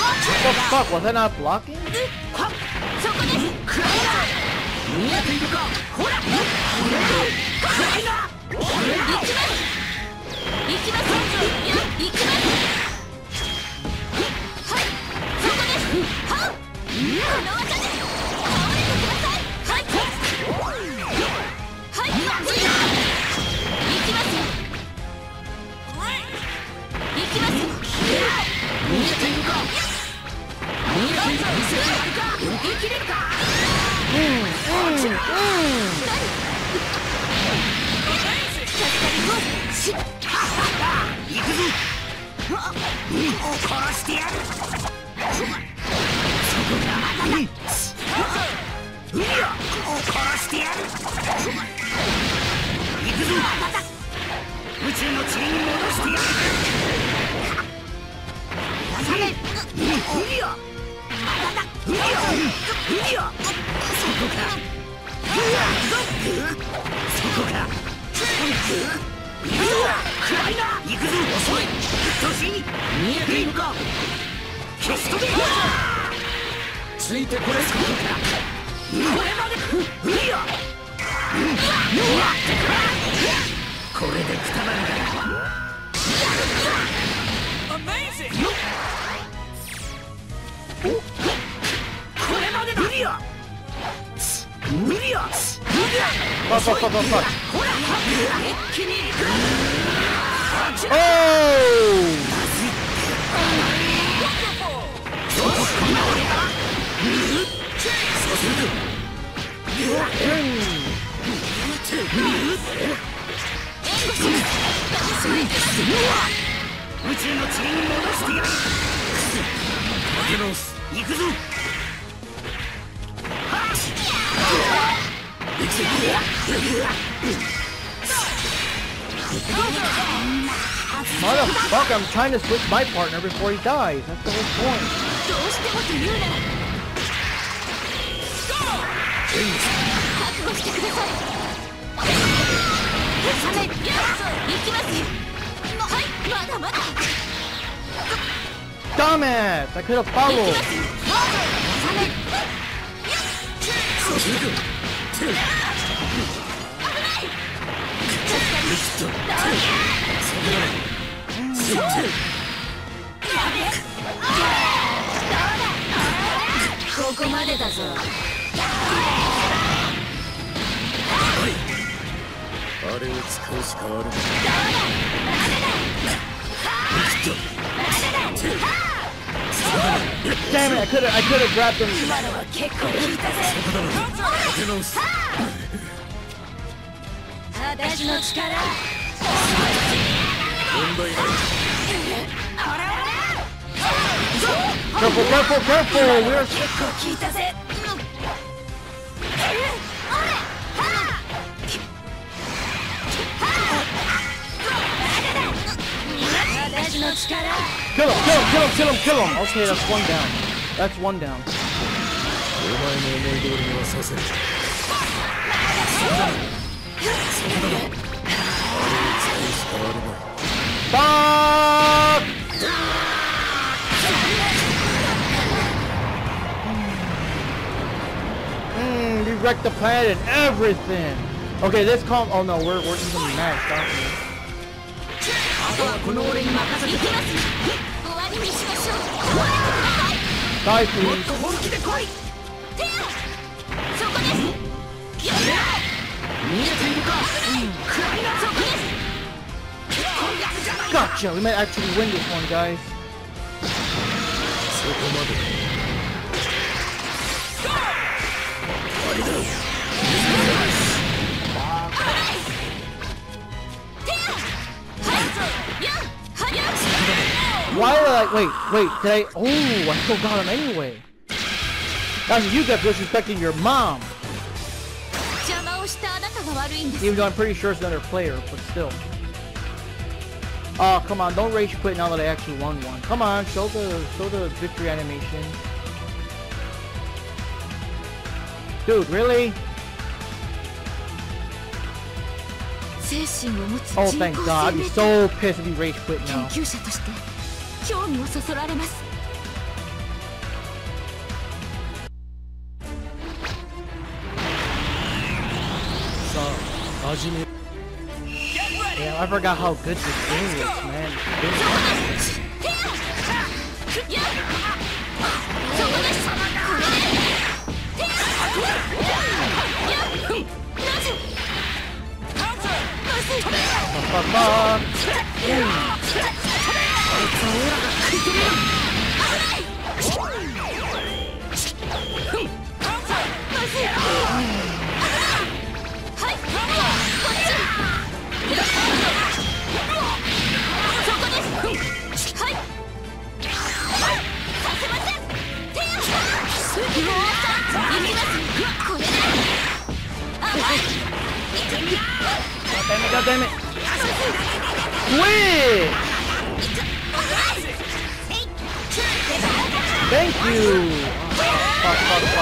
the fuck? Was I not blocking? Fuck. Motherfucker, I'm trying to switch my partner before he dies. That's the whole point. Dumbass! I could have followed. Damn it! I could have grabbed him. Careful! We're Kill him! Okay, that's one down. That's one down. Fuck! We wrecked the planet and everything. Okay, this calm. Oh no, we're even matched, aren't we? Die, please. Gotcha! We might actually win this one, guys. Why did I, wait, did I, oh, I still got him anyway. That's what you get for disrespecting your mom. Even though I'm pretty sure it's another player, but still. Oh, come on, don't rage quit now that I actually won one. Come on, show the victory animation. Dude, really? Oh, thank God. I'd be so pissed if you rage quit now. Yeah, I forgot how good this game is, man. God damn it! Win! Thank you! Fuck.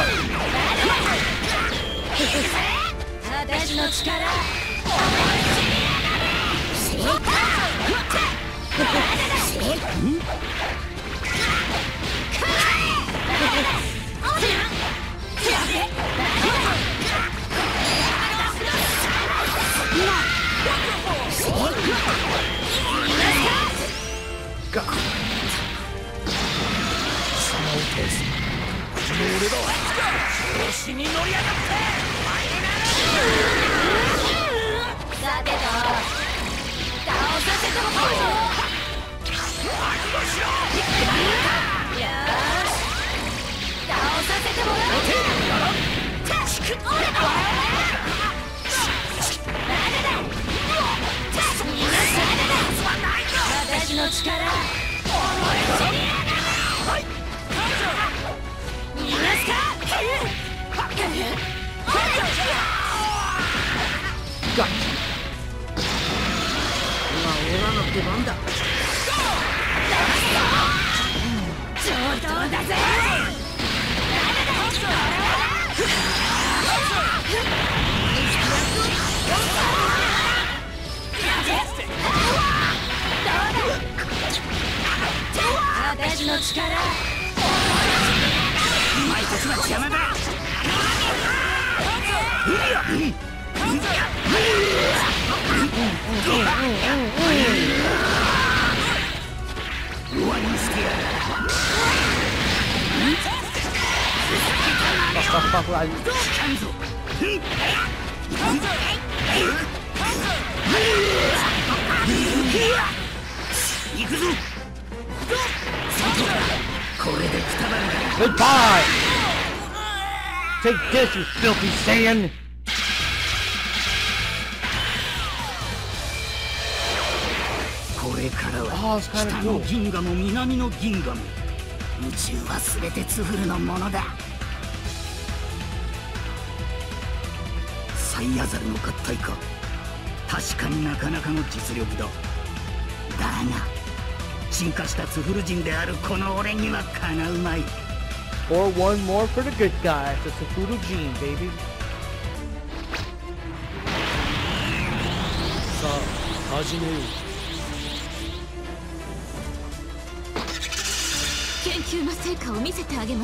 Goodbye! Take this, you filthy Saiyan! Oh, it's kind of cool. 銀河も南の銀河も宇宙は全てツフルのものだ。サイヤザルの合体か。確かになかなかの実力だ。だが進化したツフル人であるこの俺にはかなうまい。Or one more for the good guy. It's a Tsufuru gene, baby. さあ、始めよう。 研究の成果を見せてあげます。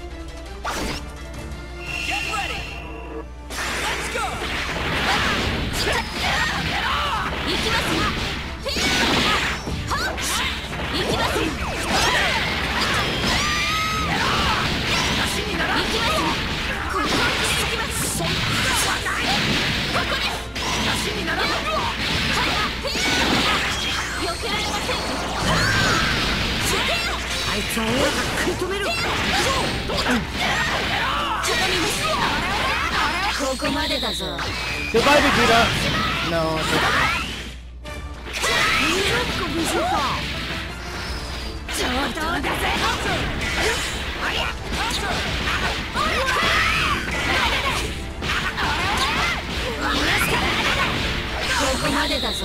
あいつはオーラが食い止める。ここまでだぞ。 Goodbye, Vegeta. No. 上等だぜ。ここまでだぞ。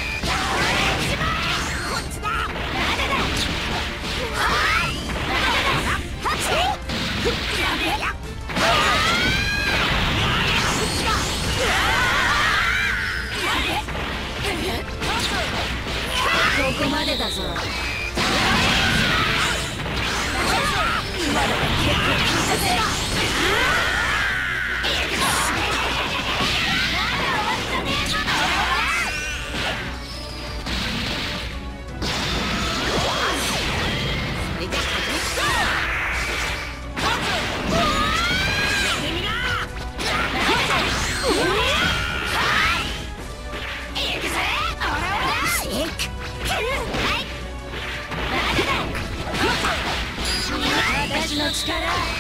ここまでだぞ。 力させ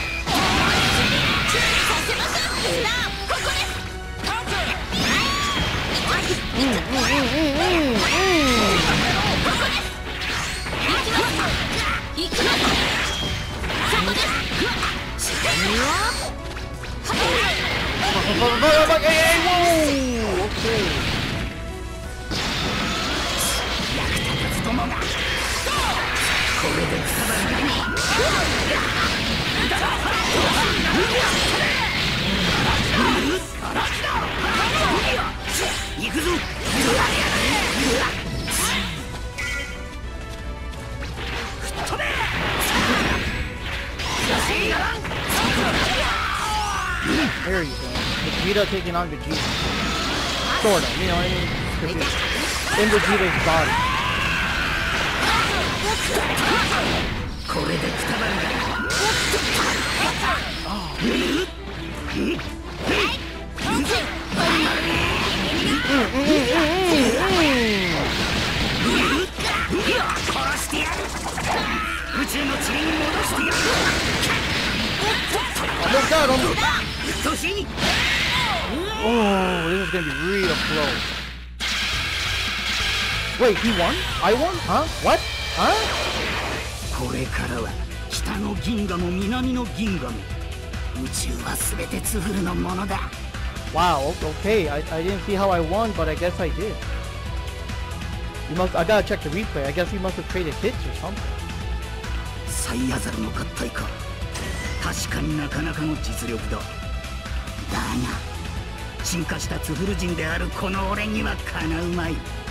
ましょう。さあここです。カウンター。行きます。そこです。行くぞ。 There you go. Vegeta taking on Vegeta. Sort of, you know what I mean? In Vegeta's body. Almost got him! Oh, this is gonna be real close. Wait, he won? I won? Huh? What? Huh? これからは北の銀河も南の銀河も宇宙は全てツフルのものだ。 Wow, okay. I didn't see how I won, but I guess I did. I gotta check the replay. I guess he must have traded hits or something. サイヤザルの合体か。確かになかなかの実力だ。だが進化したツフル人であるこの俺にはかなうまい。